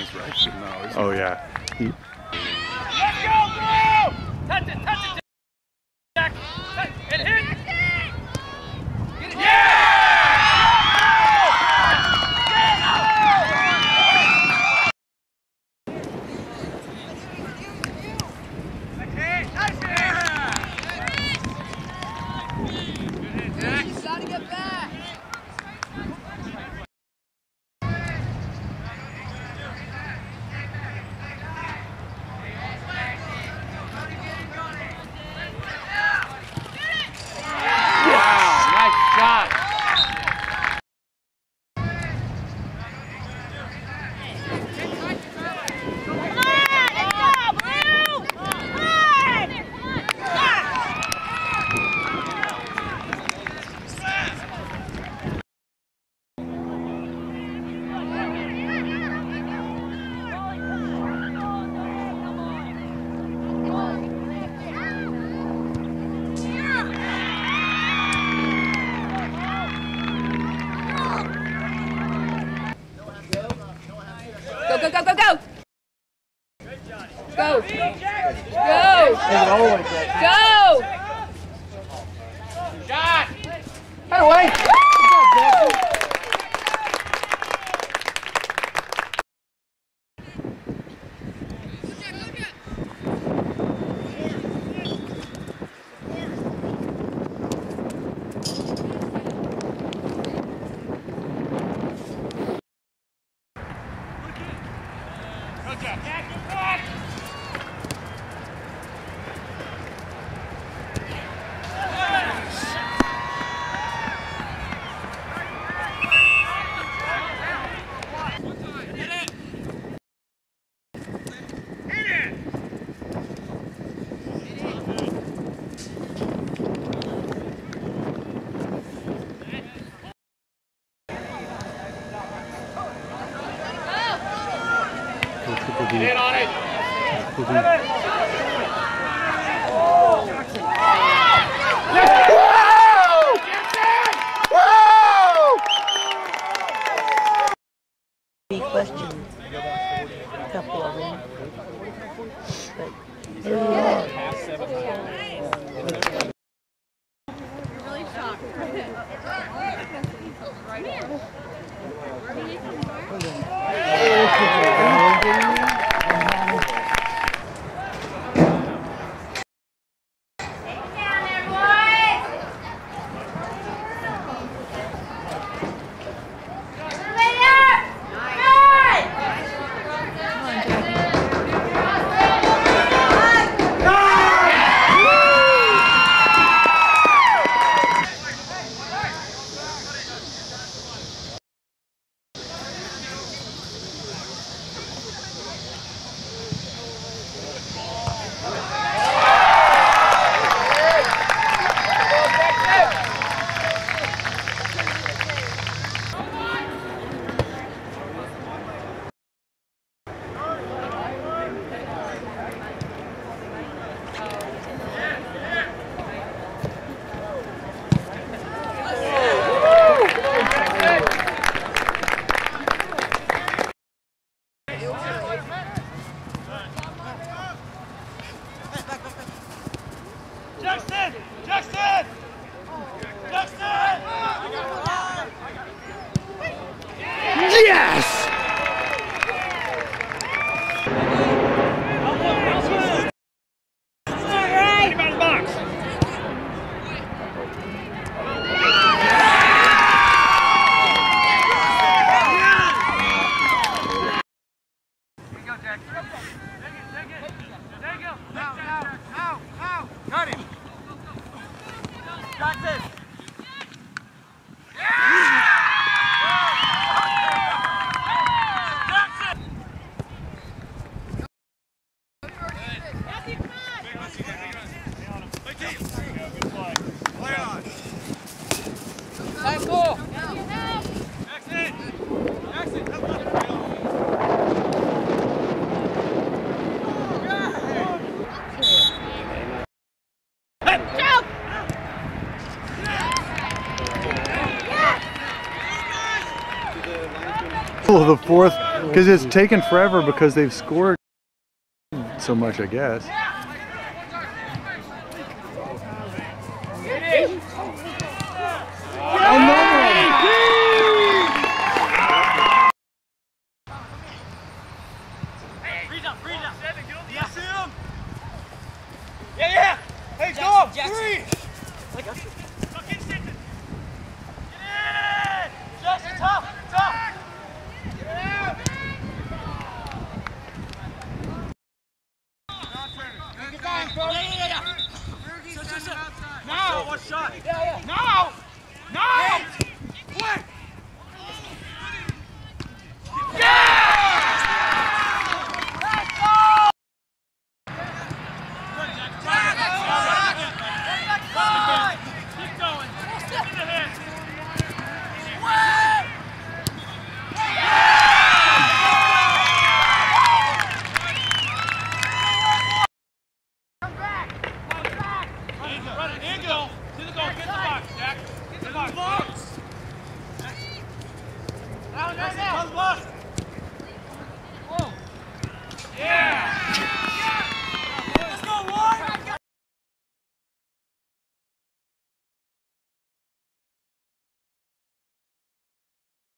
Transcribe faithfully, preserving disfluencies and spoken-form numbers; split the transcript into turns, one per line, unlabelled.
his right foot now, isn't
Oh
he?
yeah. He,
Let's go, bro! Touch it, touch it, Jack. Touch it, hit it. Get it. Yeah!
Go, go, go, go, go! Go! Go! Go!
Shot!
Right away!
Get in on it!
He questioned a couple of them, but they were
You're really shocked.
Jackson! Jackson! Jackson!
yes! The fourth
Because it's taken forever because they've scored so much, I guess.
Yeah, yeah! Hey, go! Three! Get in! Jackson, tough! Tough! Now! One shot! Now! Now! Quick! Now, now, now!